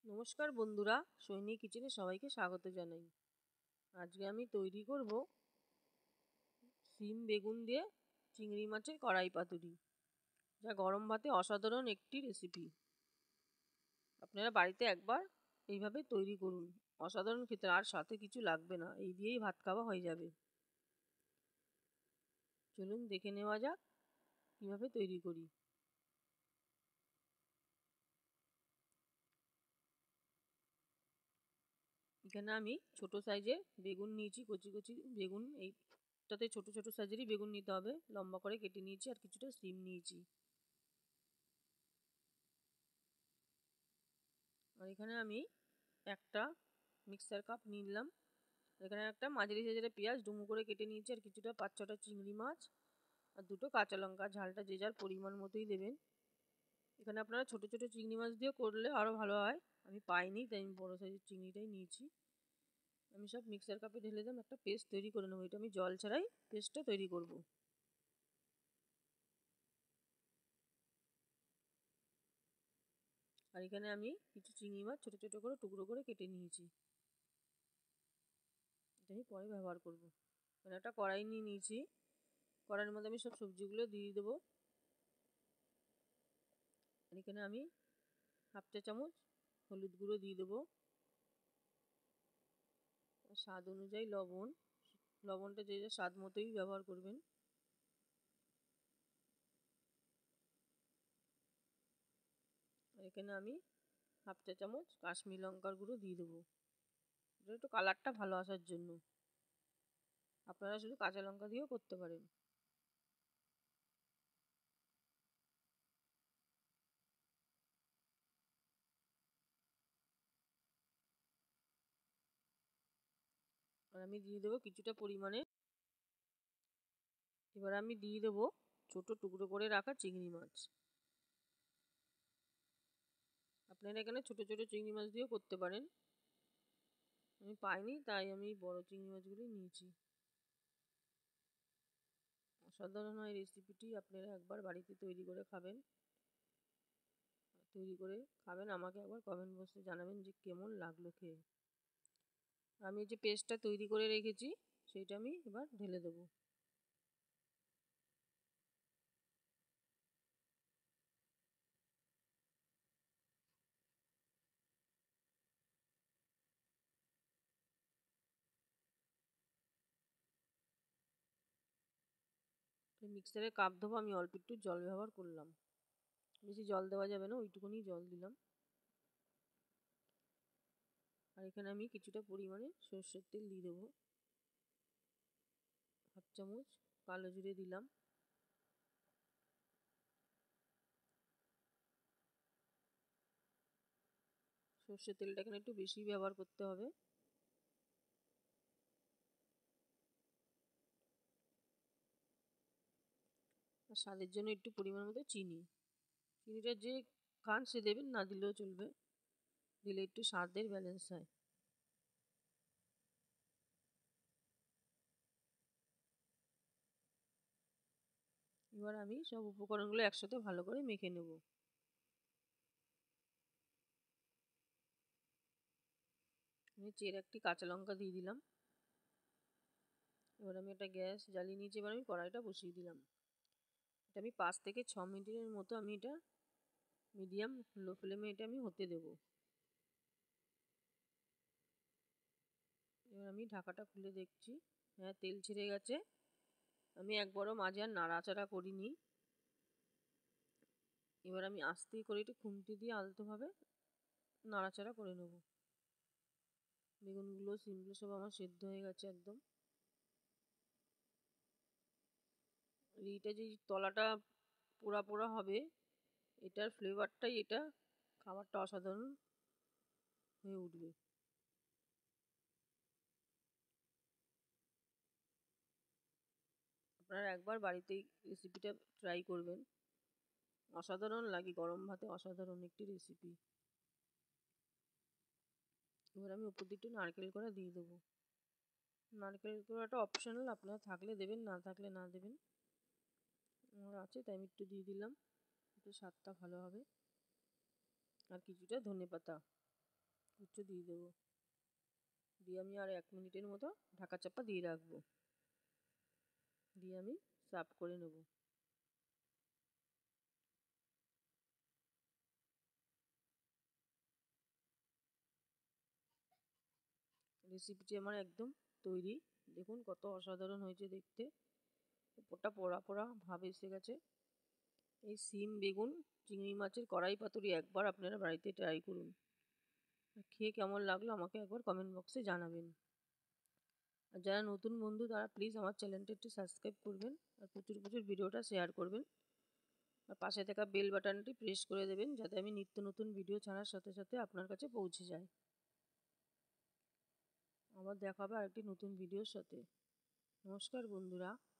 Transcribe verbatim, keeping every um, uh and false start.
নমস্কার বন্ধুরা, সৈনিক কিচেনে সবাইকে স্বাগত জানাই। আজকে আমি তৈরি করব শিম বেগুন দিয়ে চিংড়ি মাছের কড়াই পাতুরি, যা গরম ভাতে অসাধারণ একটি রেসিপি। আপনারা বাড়িতে একবার এইভাবে তৈরি করুন, অসাধারণ খেতে, আর সাথে কিছু লাগবে না, এই দিয়েই ভাত খাওয়া হয়ে যাবে। চলুন দেখে নেওয়া যাক কীভাবে তৈরি করি। এখানে আমি ছোট সাইজের বেগুন নিয়েছি, কচি কচি বেগুন। এইটাতে ছোট ছোট সাইজেরই বেগুন নিতে হবে, লম্বা করে কেটে নিয়েছি। আর কিছুটা শিম নিয়েছি। আর এখানে আমি একটা মিক্সার কাপ নিলাম। এখানে একটা মাঝারি সাইজের পেঁয়াজ ডুমো করে কেটে নিয়েছি, আর কিছুটা পাঁচ ছটা চিংড়ি মাছ, আর দুটো কাঁচা লঙ্কা। ঝালটা যে যার পরিমাণ মতোই দেবেন। এখানে আপনারা ছোট ছোট চিংড়ি মাছ দিয়ে করলে আরও ভালো হয়, আমি পাইনি তাই আমি বড়ো সাইজের চিংড়িটাই নিয়েছি। আমি সব মিক্সার কাপে ঢেলে দিলাম, একটা পেস্ট তৈরি করে নেবো। এটা আমি জল ছাড়াই পেস্টটা তৈরি করব। আর এখানে আমি কিছু চিংড়ি মাছ ছোটো ছোটো করে টুকরো করে কেটে নিয়েছি, এটা আমি পরে ব্যবহার করব। এখানে একটা কড়াই নিয়ে নিয়েছি, কড়াইয়ের মধ্যে আমি সব সবজিগুলো দিয়ে দেবো। আর এখানে আমি হাফ চা চামচ হলুদ গুঁড়ো দিয়ে দেবো, স্বাদ অনুযায়ী লবণ। লবণটা যে যা স্বাদ মতোই ব্যবহার করবেন। আর এখানে আমি হাফ চা চামচ কাশ্মীরি লঙ্কার গুঁড়ো দিয়ে দেবো, এটা একটু কালারটা ভালো আসার জন্য। আপনারা শুধু কাঁচা লঙ্কা দিয়েও করতে পারেন। আর আমি দিয়ে দেবো কিছুটা পরিমাণে, এবার আমি দিয়ে দেবো ছোটো টুকরো করে রাখা চিংড়ি মাছ। আপনারা এখানে ছোটো ছোটো চিংড়ি মাছ দিয়েও করতে পারেন, আমি পাইনি তাই আমি বড় চিংড়ি মাছগুলোই নিয়েছি। অসাধারণ হয় রেসিপিটি, আপনারা একবার বাড়িতে তৈরি করে খাবেন। তৈরি করে খাবেন, আমাকে একবার কমেন্ট বক্সে জানাবেন যে কেমন লাগলো খেয়ে। আমি যে পেস্টটা তৈরি করে রেখেছি সেইটা আমি এবার ঢেলে দেবো। মিক্সারে কাপ দেবো, আমি অল্প একটু জল ব্যবহার করলাম, বেশি জল দেওয়া যাবে না, ওইটুকুনি জল দিলাম। আর এখানে আমি কিছুটা পরিমাণে সর্ষের তেল দিয়ে দেবো, হাফ চামচ কালো জিরে দিলাম। সর্ষের তেলটা এখানে একটু বেশি ব্যবহার করতে হবে। আর স্বাদের জন্য একটু পরিমাণ মতো চিনি, চিনিটা যে খান সে দেবেন, না দিলেও চলবে, দিলে একটু স্বাদের ব্যালেন্স হয়। এবার আমি সব উপকরণগুলো একসাথে ভালো করে মেখে নেব। আমি চের একটি কাঁচা লঙ্কা দিয়ে দিলাম। এবার আমি একটা গ্যাস জ্বালিয়ে নিয়েছি, এবার আমি কড়াইটা বসিয়ে দিলাম। এটা আমি পাঁচ থেকে ছ মিনিটের মতো আমি এটা মিডিয়াম লো ফ্লেমে এটা আমি হতে দেব। এবার আমি ঢাকাটা খুলে দেখছি, হ্যাঁ তেল ছেড়ে গেছে। আমি একবারও মাঝে আর নাড়াচাড়া করিনি। এবার আমি আস্তে করে একটু খুন্তি দিয়ে আলতোভাবে নাড়াচাড়া করে নেব। বেগুনগুলো শিমগুলো সব আমার সেদ্ধ হয়ে গেছে একদম। এইটা যে তলাটা পোড়া পোড়া হবে, এটার ফ্লেভারটাই এটা খাবারটা অসাধারণ হয়ে উঠবে। আপনারা একবার বাড়িতেই রেসিপিটা ট্রাই করবেন, অসাধারণ লাগে গরম ভাতে, অসাধারণ একটি রেসিপি। এবার আমি উপর দিয়ে একটু নারকেল কোড়া দিয়ে দেবো। নারকেল কোড়াটা অপশনাল, আপনারা থাকলে দেবেন, না থাকলে না দেবেন। আমার আছে তাই আমি একটু দিয়ে দিলাম, একটু স্বাদটা ভালো হবে। আর কিছুটা ধনেপাতা। উচ্চ দিয়ে দেবো, দিয়ে আমি আর এক মিনিটের মতো ঢাকা চাপা দিয়ে রাখবো, দিয়ে আমি সার্ভ করে নেব। রেসিপিটি আমার একদম তৈরি। দেখুন কত অসাধারণ হয়েছে দেখতে, উপরটা পোড়া পোড়া ভাব এসে গেছে। এই শিম বেগুন চিংড়ি মাছের কড়াই পাতুরি একবার আপনারা বাড়িতে ট্রাই করুন, খেয়ে কেমন লাগলো আমাকে একবার কমেন্ট বক্সে জানাবেন। আর যারা নতুন বন্ধু তারা প্লিজ আমার চ্যানেলটা একটু সাবস্ক্রাইব করবেন, আর প্রচুর প্রচুর ভিডিওটা শেয়ার করবেন, আর পাশে থাকা বেল বাটনটি প্রেস করে দেবেন যাতে আমি নিত্য নতুন ভিডিও ছাড়ার সাথে সাথে আপনার কাছে পৌঁছে যায়। আবার দেখা হবে আরেকটি নতুন ভিডিওর সাথে। নমস্কার বন্ধুরা।